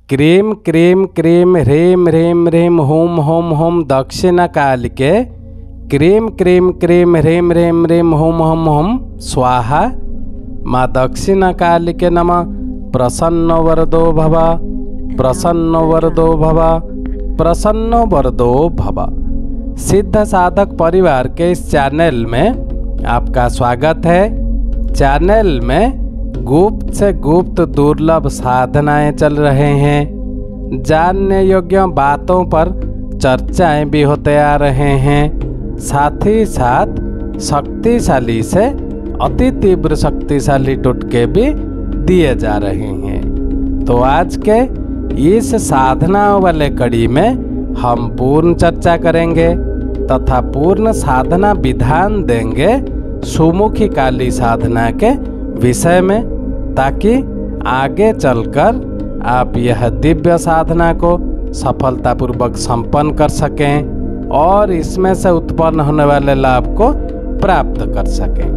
Cream क्रीम क्रीम ह्रीम ह्रीम ह्रीम होम होम होम दक्षिण कालिके क्रीम क्रीम क्रीम ह्रीम ह्रीम ह्रीम होम होम होम स्वाहा। माँ दक्षिण कालिके नमः। प्रसन्न वरदो भव, प्रसन्न वरदो भव, प्रसन्न वरदो भव। सिद्ध साधक परिवार के इस चैनल में आपका स्वागत है। चैनल में गुप्त से गुप्त दुर्लभ साधनाएं चल रहे हैं। जानने योग्य बातों पर चर्चाएं भी होते आ रहे हैं। साथ ही साथ शक्तिशाली से अति तीव्र शक्तिशाली टोटके भी दिए जा रहे हैं। तो आज के इस साधनाओं वाले कड़ी में हम पूर्ण चर्चा करेंगे तथा पूर्ण साधना विधान देंगे सुमुखी काली साधना के विषय में, ताकि आगे चलकर आप यह दिव्य साधना को सफलतापूर्वक संपन्न कर सकें और इसमें से उत्पन्न होने वाले लाभ को प्राप्त कर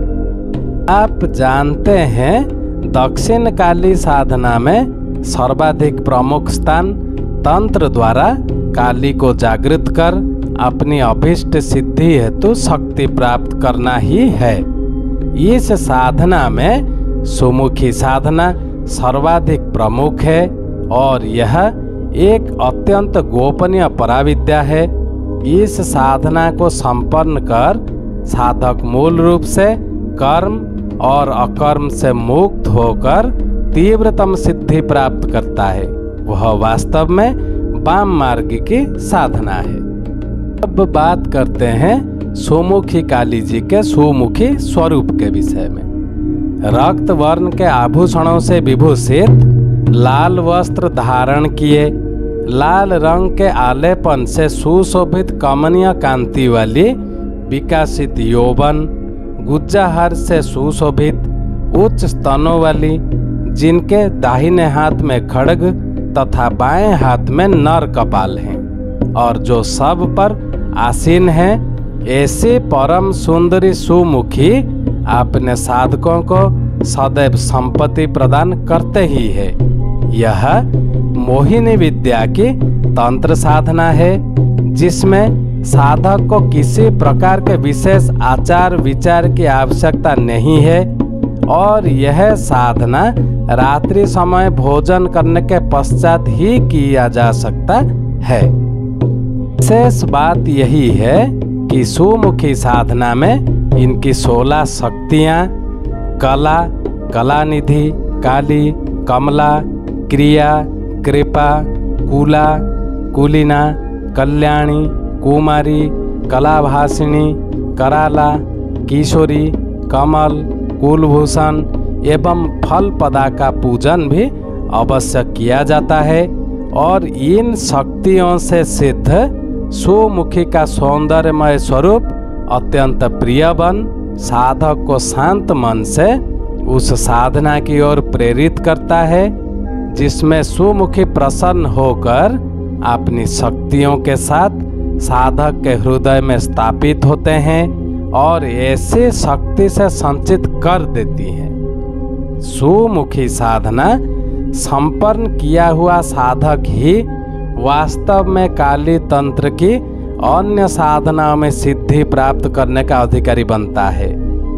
सकें। आप जानते हैं दक्षिण काली साधना में सर्वाधिक प्रमुख स्थान तंत्र द्वारा काली को जागृत कर अपनी अभीष्ट सिद्धि हेतु शक्ति प्राप्त करना ही है। इस साधना में सुमुखी साधना सर्वाधिक प्रमुख है और यह एक अत्यंत गोपनीय पराविद्या है। इस साधना को संपन्न कर साधक मूल रूप से कर्म और अकर्म से मुक्त होकर तीव्रतम सिद्धि प्राप्त करता है। वह वास्तव में वाम मार्ग की साधना है। अब बात करते हैं सुमुखी काली जी के सुमुखी स्वरूप के विषय में। रक्त वर्ण के आभूषणों से विभूषित, लाल वस्त्र धारण किए, लाल रंग के आलेपन से सुशोभित कमनीय कांति वाली विकसित यौवन, गुज्जाहार से सुशोभित उच्च स्तनों वाली, जिनके दाहिने हाथ में खड्ग तथा बाएं हाथ में नर कपाल हैं और जो सब पर आसीन है, ऐसी परम सुंदरी सुमुखी अपने साधकों को सदैव संपत्ति प्रदान करते ही है। यह मोहिनी विद्या की तंत्र साधना है, जिसमें साधक को किसी प्रकार के विशेष आचार विचार की आवश्यकता नहीं है और यह साधना रात्रि समय भोजन करने के पश्चात ही किया जा सकता है। विशेष बात यही है कि सुमुखी साधना में इनकी 16 शक्तियाँ कला, कलानिधि, काली, कमला, क्रिया, कृपा, कुला, कुलीना, कल्याणी, कुमारी, कलाभासिनी, कराला, किशोरी, कमल, कुलभूषण एवं फल पदा का पूजन भी अवश्य किया जाता है और इन शक्तियों से सिद्ध सुमुखी का सौंदर्यमय स्वरूप अत्यंत प्रिय बन साधक को शांत मन से उस साधना की ओर प्रेरित करता है, जिसमें सुमुखी प्रसन्न होकर अपनी शक्तियों के साथ साधक के हृदय में स्थापित होते हैं और ऐसी शक्ति से संचित कर देती है। सुमुखी साधना संपन्न किया हुआ साधक ही वास्तव में काली तंत्र की अन्य साधनाओं में सिद्धि प्राप्त करने का अधिकारी बनता है।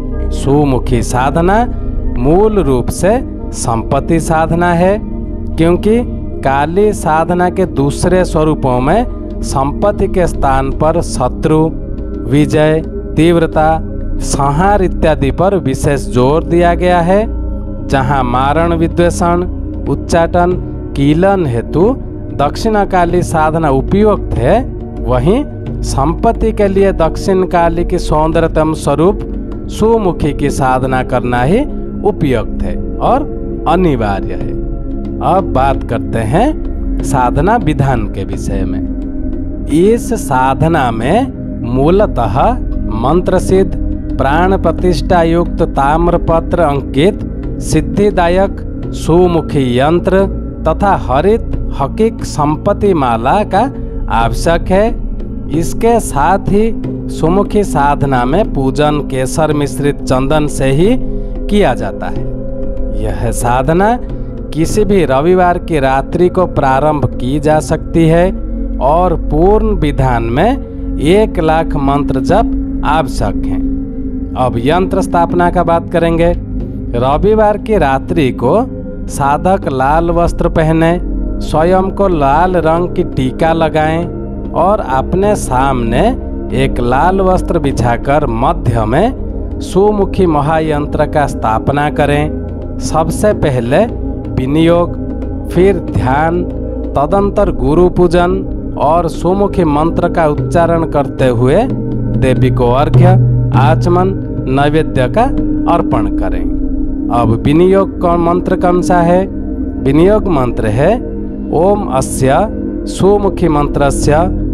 सुमुखी साधना मूल रूप से संपत्ति साधना है, क्योंकि काली साधना के दूसरे स्वरूपों में संपत्ति के स्थान पर शत्रु, विजय, तीव्रता, संहार इत्यादि पर विशेष जोर दिया गया है। जहाँ मारण विद्वेषण, उच्चाटन, कीलन हेतु दक्षिण काली साधना उपयुक्त है, वहीं संपत्ति के लिए दक्षिण काली की सौंदर्यतम स्वरूप सुमुखी की साधना करना ही उपयुक्त है और अनिवार्य है। अब बात करते हैं साधना विधान के विषय में। इस साधना में मूलतः मंत्र सिद्ध, प्राण प्रतिष्ठा युक्त ताम्रपत्र अंकित सिद्धिदायक सुमुखी यंत्र तथा हरित हकीक संपत्ति माला का आवश्यक है। इसके साथ ही सुमुखी साधना में पूजन केसर मिश्रित चंदन से ही किया जाता है। यह साधना किसी भी रविवार की रात्रि को प्रारंभ की जा सकती है और पूर्ण विधान में 1,00,000 मंत्र जप आवश्यक हैं। अब यंत्र स्थापना का बात करेंगे। रविवार की रात्रि को साधक लाल वस्त्र पहने, स्वयं को लाल रंग की टीका लगाएं और अपने सामने एक लाल वस्त्र बिछाकर मध्य में सुमुखी महायंत्र का स्थापना करें। सबसे पहले विनियोग, फिर ध्यान, तदंतर गुरु पूजन और सुमुखी मंत्र का उच्चारण करते हुए देवी को अर्घ्य, आचमन, नैवेद्य का अर्पण करें। अब विनियोग का मंत्र कौन सा है? विनियोग मंत्र है ओम अस्य सुमुखी मंत्रस्य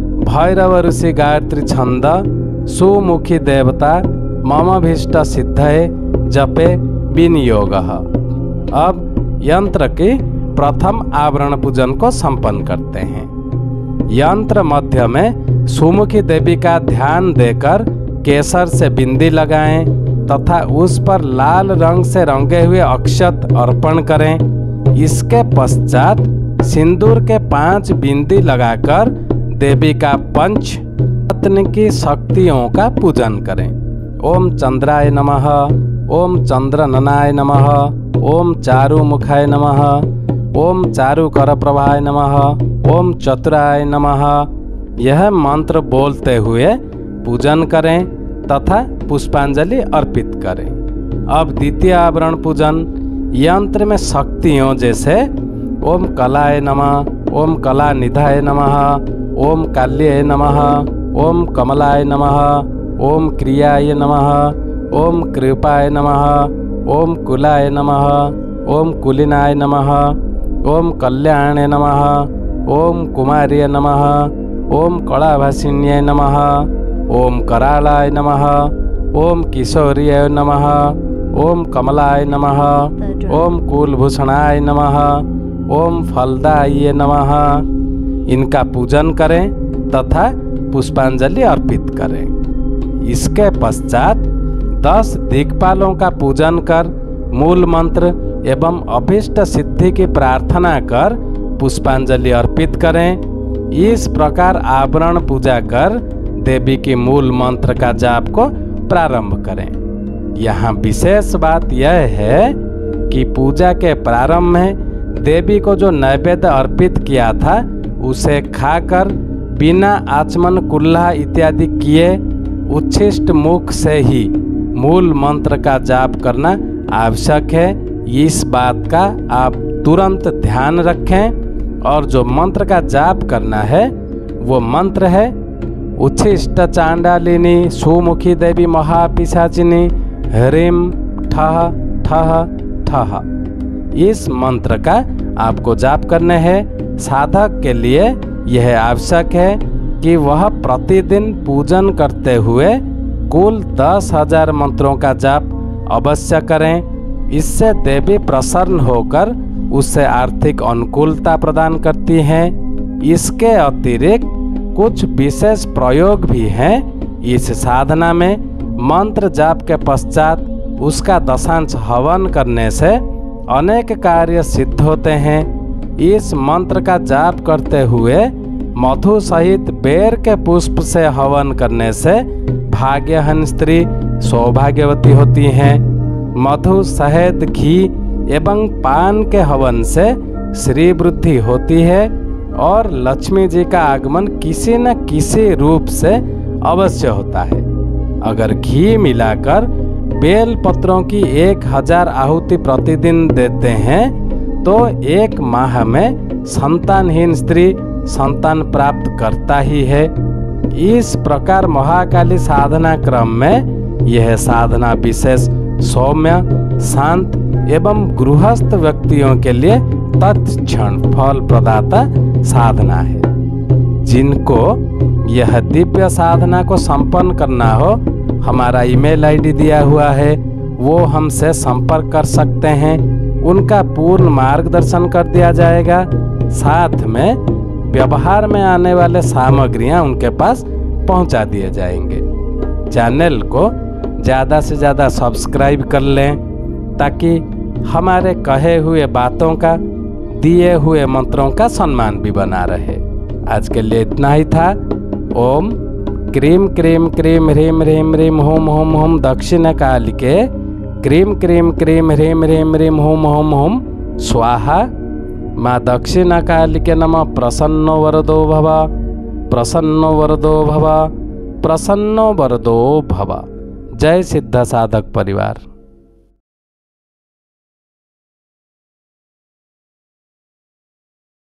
भैरव ऋषि गायत्री छंद सुमुखी देवता ममभीष्ट सिद्धये जपे विनियोगः। अब यंत्र के प्रथम आवरण पूजन को संपन्न करते हैं। यंत्र मध्य में सुमुखी देवी का ध्यान देकर केसर से बिंदी लगाएं तथा उस पर लाल रंग से रंगे हुए अक्षत अर्पण करें। इसके पश्चात सिंदूर के 5 बिंदी लगाकर देवी का पंच रत्न की शक्तियों का पूजन करें। ओम चंद्राय नमः, ओम चंद्रननाय नमः, ओम चारुमुखाय नमः, ओम चारुकरप्रभाय नमः, ओम चतुराय नमः। यह मंत्र बोलते हुए पूजन करें तथा पुष्पांजलि अर्पित करें। अब द्वितीय आवरण पूजन। यंत्र में शक्तियों जैसे ओम कलाय नमः, ओम कलानिधाय नमः, ओम काल्ये नमः, ओम कमलाय नमः, ओम क्रियाय नमः, ओम कृपाय नमः, ओम कुलाय नमः, ओम कुलिनाय नमः, ओम कल्याणे नमः, ओम कुमार्ये नमः, ओम कलाभासिन्ये नमः, ओम करालाय नमः, ओम किशोर्ये नमः, ओम कमलाय नमः, ओम कुलभूषणाय नमः, ओम फलदाय नमः। इनका पूजन करें तथा पुष्पांजलि अर्पित करें। इसके पश्चात 10 दिक्पालों का पूजन कर मूल मंत्र एवं अभीष्ट सिद्धि की प्रार्थना कर पुष्पांजलि अर्पित करें। इस प्रकार आवरण पूजा कर देवी के मूल मंत्र का जाप को प्रारंभ करें। यहाँ विशेष बात यह है कि पूजा के प्रारंभ में देवी को जो नैवेद्य अर्पित किया था उसे खाकर बिना आचमन कुल्ला इत्यादि किए उच्छिष्ट मुख से ही मूल मंत्र का जाप करना आवश्यक है। इस बात का आप तुरंत ध्यान रखें। और जो मंत्र का जाप करना है वो मंत्र है उच्छिष्ट चांडालिनी सुमुखी देवी महापिशाचिनी ह्रीम ठह ठह ठह। इस मंत्र का आपको जाप करने हैं। साधक के लिए यह आवश्यक है कि वह प्रतिदिन पूजन करते हुए कुल 10,000 मंत्रों का जाप अवश्य करें। इससे देवी प्रसन्न होकर उससे आर्थिक अनुकूलता प्रदान करती हैं। इसके अतिरिक्त कुछ विशेष प्रयोग भी हैं। इस साधना में मंत्र जाप के पश्चात उसका दशांश हवन करने से अनेक कार्य सिद्ध होते हैं। इस मंत्र का जाप करते हुए मधु सहित बेर के पुष्प से हवन करने से भाग्यहन स्त्री सौभाग्यवती होती हैं। मधु, शहद, घी एवं पान के हवन से श्री वृद्धि होती है और लक्ष्मी जी का आगमन किसी न किसी रूप से अवश्य होता है। अगर घी मिलाकर बेल पत्रों की 1000 आहुति प्रतिदिन देते हैं तो 1 माह में संतानहीन स्त्री संतान प्राप्त करता ही है। इस प्रकार महाकाली साधना क्रम में यह साधना विशेष सौम्य, शांत एवं गृहस्थ व्यक्तियों के लिए तत्क्षण फल प्रदाता साधना है। जिनको यह दिव्य साधना को संपन्न करना हो, हमारा ईमेल आईडी दिया हुआ है, वो हमसे संपर्क कर सकते हैं। उनका पूर्ण मार्गदर्शन कर दिया जाएगा। साथ में व्यवहार में आने वाले सामग्रियां उनके पास पहुंचा दिए जाएंगे। चैनल को ज़्यादा से ज़्यादा सब्सक्राइब कर लें ताकि हमारे कहे हुए बातों का, दिए हुए मंत्रों का सम्मान भी बना रहे। आज के लिए इतना ही था। ओम क्रीम क्रीम क्रीम ह्रीम ह्रीम ह्रीम होम होम होम दक्षिण कालिके क्रीम क्रीम क्रीम ह्रीम ह्रीम ह्रीम होम होम होम स्वाहा। माँ दक्षिण कालिके नमः। प्रसन्नो वरदो भव, प्रसन्नो वरदो भव, प्रसन्नो वरदो भव। जय सिद्ध साधक परिवार।